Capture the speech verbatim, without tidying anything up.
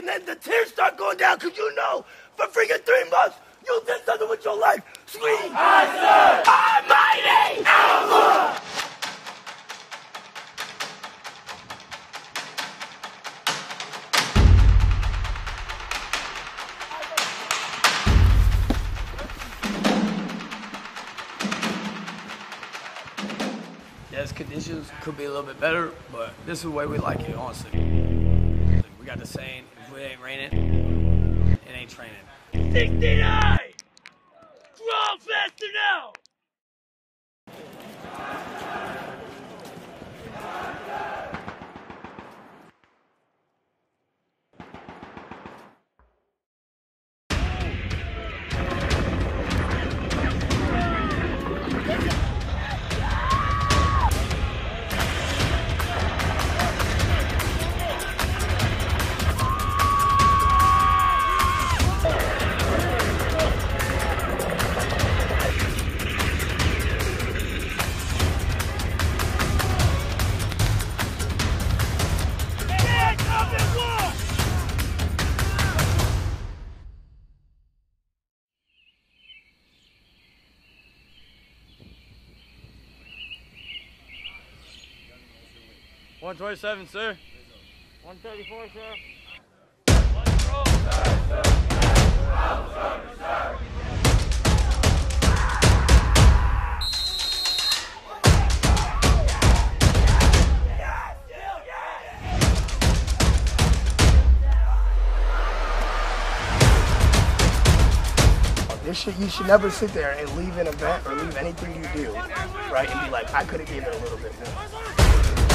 and then the tears start going down because you know for freaking three months you did something with your life. Scream, I serve Almighty Allah! Yes, conditions could be a little bit better, but this is the way we like it, honestly. We got the saying, if it ain't raining, it ain't training. sixty-nine! Draw faster now! one twenty-seven, sir. one thirty-four, sir. Let's roll. This shit, you should never sit there and leave an event or leave anything you do, right, and be like, I could have gave it a little bit more.